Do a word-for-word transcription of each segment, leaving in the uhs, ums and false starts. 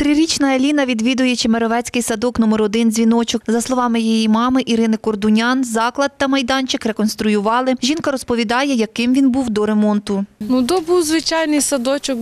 Трирічна Аліна відвідує Чемеровецький садок номер один «Дзвіночок». За словами її мами Ірини Кордунян, заклад та майданчик реконструювали. Жінка розповідає, яким він був до ремонту. Ну, то був звичайний садочок.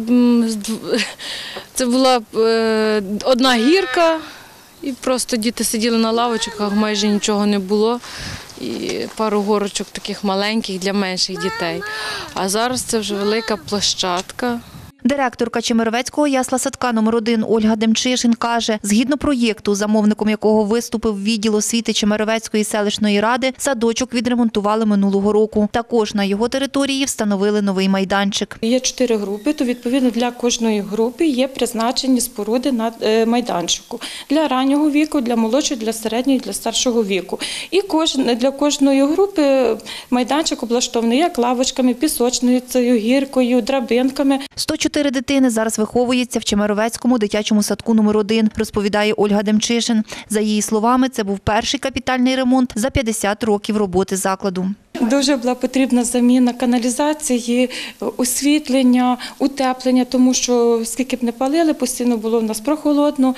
Це була одна гірка, і просто діти сиділи на лавочках, майже нічого не було. І пару горочок таких маленьких для менших дітей. А зараз це вже велика площадка. Директорка Чемеровецького ясла-садка номер один Ольга Демчишин каже, згідно проєкту, замовником якого виступив відділ освіти Чемеровецької селищної ради, садочок відремонтували минулого року. Також на його території встановили новий майданчик. Є чотири групи, то відповідно для кожної групи є призначені споруди на майданчику. Для раннього віку, для молодшого, для середнього, для старшого віку. І для кожної групи майданчик облаштований як лавочками, пісочницею, гіркою, драбинками. сто чотири дитини зараз виховуються в Чемеровецькому дитячому садку номер один, розповідає Ольга Демчишин. За її словами, це був перший капітальний ремонт за п'ятдесят років роботи закладу. Дуже була потрібна заміна каналізації, освітлення, утеплення, тому що скільки б не палили, постійно було в нас прохолодно.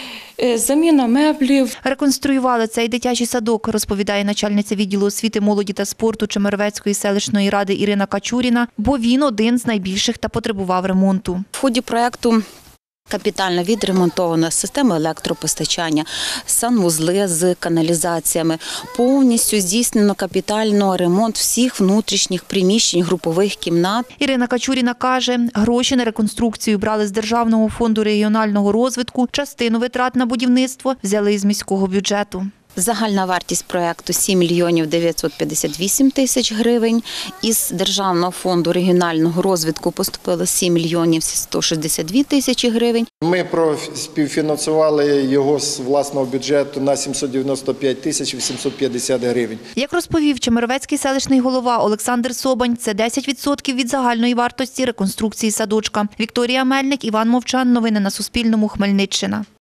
Заміна меблів. Реконструювали цей дитячий садок, розповідає начальниця відділу освіти, молоді та спорту Чемеровецької селищної ради Ірина Качуріна, бо він один з найбільших та потребував ремонту. В ході проєкту капітально відремонтована система електропостачання, санвузли з каналізаціями. Повністю здійснено капітально ремонт всіх внутрішніх приміщень, групових кімнат. Ірина Качуріна каже, гроші на реконструкцію брали з Державного фонду регіонального розвитку, частину витрат на будівництво взяли із міського бюджету. Загальна вартість проєкту – сім мільйонів дев'ятсот п'ятдесят вісім тисяч гривень. Із Державного фонду регіонального розвитку поступило сім мільйонів сто шістдесят дві тисячі гривень. Ми співфінансували його з власного бюджету на сімсот дев'яносто п'ять тисяч вісімсот п'ятдесят гривень. Як розповів Чемеровецький селищний голова Олександр Собань, це десять відсотків від загальної вартості реконструкції садочка. Вікторія Мельник, Іван Мовчан. Новини на Суспільному. Хмельниччина.